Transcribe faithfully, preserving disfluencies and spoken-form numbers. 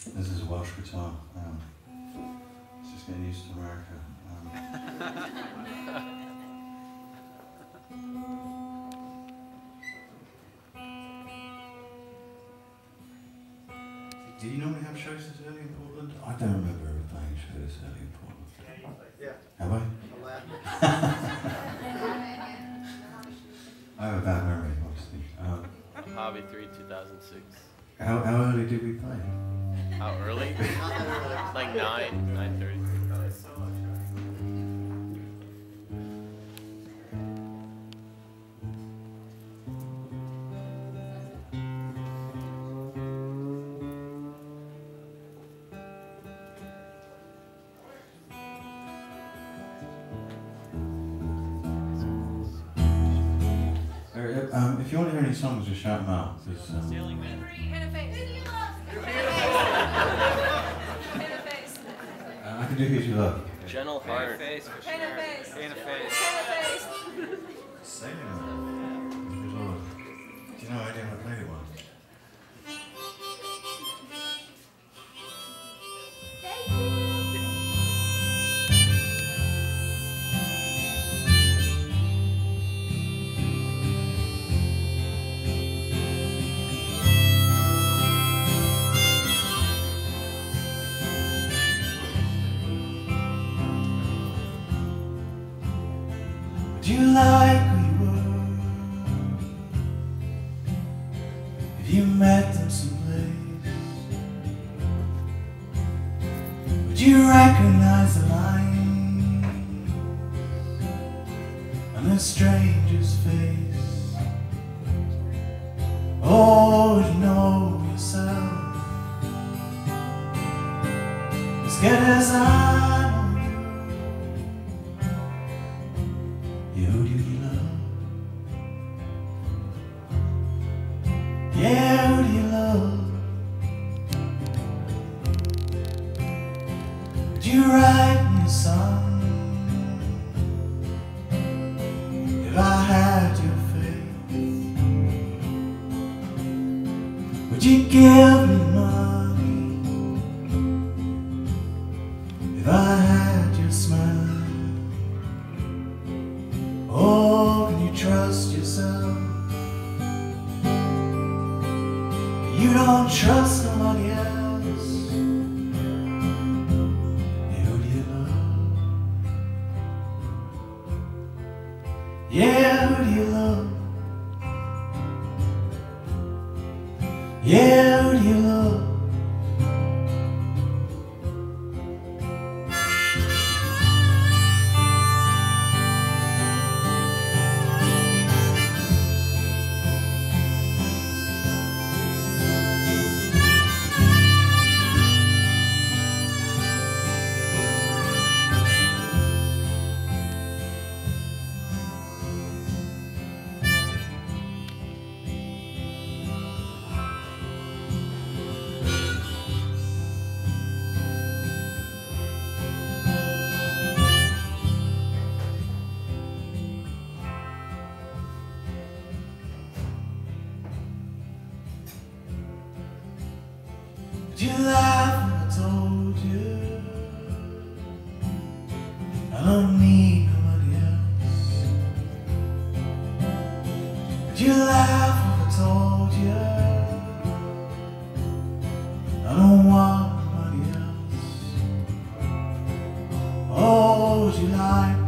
This is a Welsh guitar. Um, it's just getting used to America. Um, Do you normally have shows this early in Portland? I don't remember ever playing shows this early in Portland. Yeah. Have I? I have a bad memory, obviously. Um, Hobby three, two thousand six. how, how early did we play? How early? Like nine, nine thirty. Um, if you want to hear any songs, just shout them out. Cause, um, uh, I can do Who's You Love. Gentle Heart. Face for sure. Face. Face. Same. Good Lord. Do you know I didn't play it once? Would you like who you were if you met them someplace? Would you recognize the line on a stranger's face? Or would you know yourself as good as I? Who do you love? Yeah, who do you love? Would you write me a song if I had your faith? Would you give me money if I had your smile? Oh, can you trust yourself? You don't trust nobody else. Yeah, who do you love? Yeah, who do you love? Yeah, who do you love? Did you laugh when I told you I don't need nobody else? Did you laugh when I told you I don't want nobody else? Oh, would you like